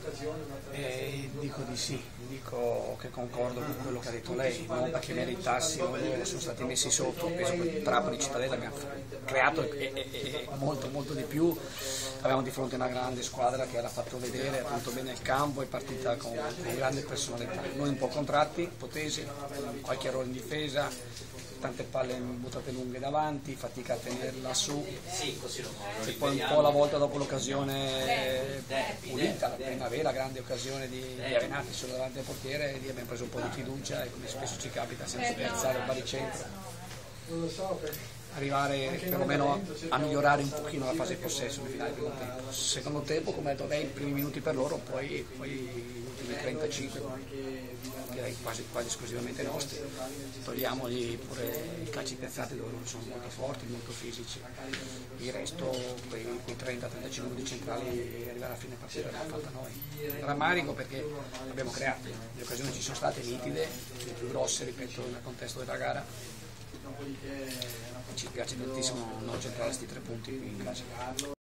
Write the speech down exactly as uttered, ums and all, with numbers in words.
Eh, dico di sì, dico che concordo con quello che ha detto lei, non perché meritassimo, loro sono stati messi sotto, penso che Trapani Cittadella abbiamo creato e, e, e molto molto di più, avevamo di fronte una grande squadra che l'ha fatto vedere, ha tenuto bene il campo, è partita con, con grande personalità, noi un po' contratti, potesi, qualche errore in difesa, tante palle buttate lunghe davanti, fatica a tenerla su, e poi un po' alla volta dopo l'occasione pulita, la primavera, grande occasione di, di Arenati solo davanti al portiere, e lì abbiamo preso un po' di fiducia e come spesso ci capita senza piazzare il baricentro, arrivare perlomeno a migliorare un pochino la fase di possesso nel finale del primo tempo. Secondo tempo, come ha detto lei, i primi minuti per loro, poi, poi gli ultimi trentacinque direi quasi, quasi esclusivamente nostri, togliamogli pure i calci piazzati dove loro sono molto forti, molto fisici, il resto, quei, quei trenta trentacinque minuti centrali arrivare alla fine partita l'abbiamo fatta noi. Drammatico perché abbiamo creato, le occasioni ci sono state nitide, le più grosse ripeto nel contesto della gara, ci piace tantissimo non centrare questi tre punti qui in casa.